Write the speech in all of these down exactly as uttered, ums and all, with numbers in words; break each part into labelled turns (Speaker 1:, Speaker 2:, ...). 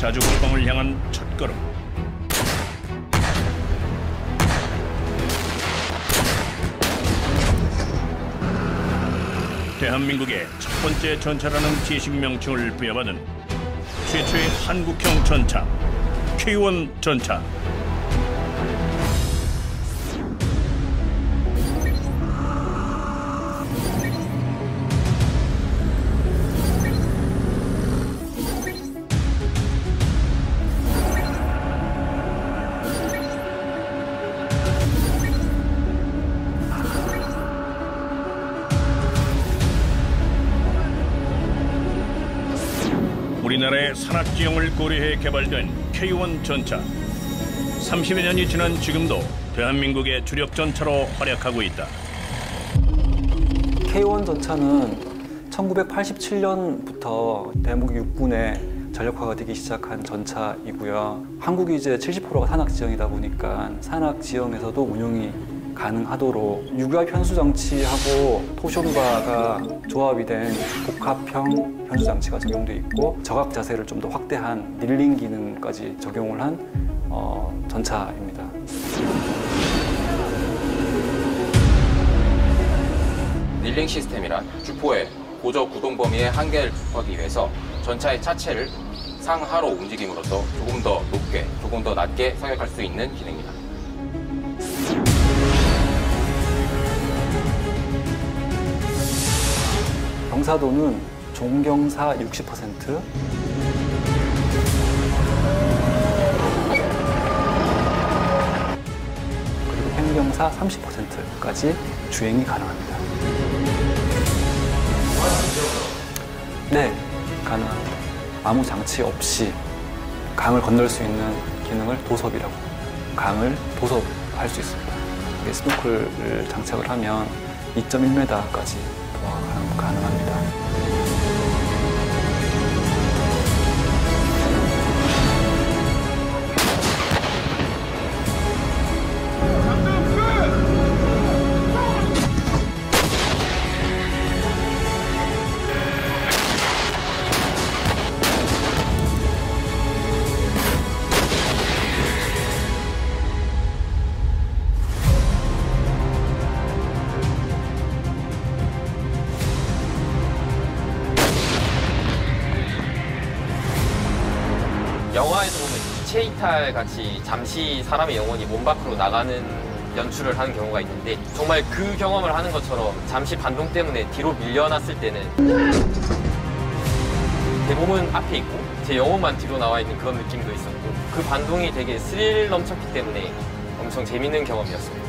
Speaker 1: 자주국방을 향한 첫걸음. 대한민국의 첫 번째 전차라는 지식 명칭을 부여받은 최초의 한국형 전차, 케이 원 전차. 우리나라의 산악지형을 고려해 개발된 케이 원 전차. 삼십여 년이 지난 지금도 대한민국의 주력 전차로 활약하고 있다.
Speaker 2: 케이 원 전차는 천구백팔십칠 년부터 대한민국 육군에 전력화가 되기 시작한 전차이고요. 한국이 이제 칠십 퍼센트가 산악지형이다 보니까 산악지형에서도 운용이 가능하도록 육유압 현수장치하고 토션바가 조합이 된 복합형 현수장치가 적용돼 있고 저각 자세를 좀 더 확대한 닐링 기능까지 적용을 한 어, 전차입니다.
Speaker 3: 닐링 시스템이란 주포의 고저 구동 범위의 한계를 극복하기 위해서 전차의 차체를 상하로 움직임으로써 조금 더 높게, 조금 더 낮게 사격할 수 있는 기능입니다.
Speaker 2: 경사도는 종경사 육십 퍼센트, 그리고 행경사 삼십 퍼센트까지 주행이 가능합니다. 네, 가능합니다. 아무 장치 없이 강을 건널 수 있는 기능을 도섭이라고, 강을 도섭할 수 있습니다. 스노클을 장착을 하면 이 점 일 미터까지 가능합니다.
Speaker 4: 영화에서 보면 기체 이탈 같이 잠시 사람의 영혼이 몸 밖으로 나가는 연출을 하는 경우가 있는데 정말 그 경험을 하는 것처럼 잠시 반동 때문에 뒤로 밀려났을 때는 제 몸은 앞에 있고 제 영혼만 뒤로 나와 있는 그런 느낌도 있었고 그 반동이 되게 스릴 넘쳤기 때문에 엄청 재밌는 경험이었습니다.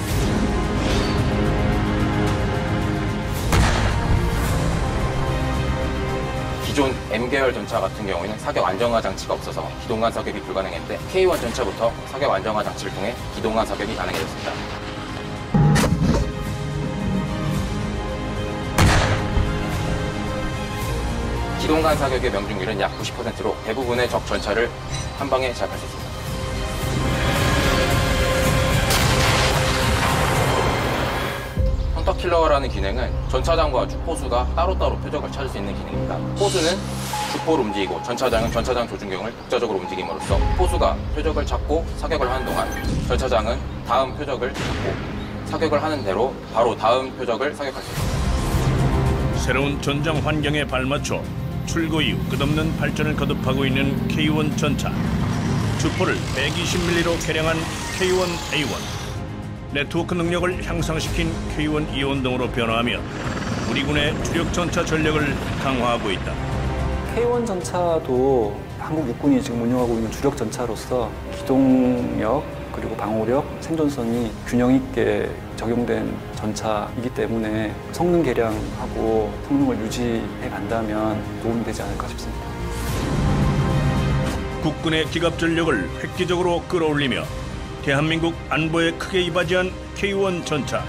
Speaker 3: 기존 M 계열 전차 같은 경우에는 사격 안정화 장치가 없어서 기동간 사격이 불가능했는데 케이 원 전차부터 사격 안정화 장치를 통해 기동간 사격이 가능해졌습니다. 기동간 사격의 명중률은 약 구십 퍼센트로 대부분의 적 전차를 한 방에 제압할 수 있습니다. 헌터킬러라는 기능은 전차장과 주포수가 따로따로 표적을 찾을 수 있는 기능입니다. 포수는 주포를 움직이고 전차장은 전차장 조준경을 독자적으로 움직임으로써 포수가 표적을 찾고 사격을 하는 동안 전차장은 다음 표적을 찾고 사격을 하는 대로 바로 다음 표적을 사격할 수 있습니다.
Speaker 1: 새로운 전장 환경에 발맞춰 출고 이후 끝없는 발전을 거듭하고 있는 케이 원 전차. 주포를 백이십 밀리미터로 개량한 케이 원 에이 원. 네트워크 능력을 향상시킨 케이 원 이 원 등으로 변화하며 우리 군의 주력 전차 전력을 강화하고 있다.
Speaker 2: 케이 원 전차도 한국 육군이 지금 운용하고 있는 주력 전차로서 기동력 그리고 방호력, 생존성이 균형 있게 적용된 전차이기 때문에 성능 개량하고 성능을 유지해 간다면 도움이 되지 않을까 싶습니다.
Speaker 1: 국군의 기갑 전력을 획기적으로 끌어올리며 대한민국 안보에 크게 이바지한 케이 원 전차.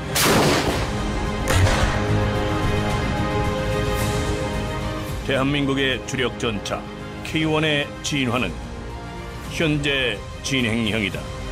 Speaker 1: 대한민국의 주력 전차 케이 원의 진화는 현재 진행형이다.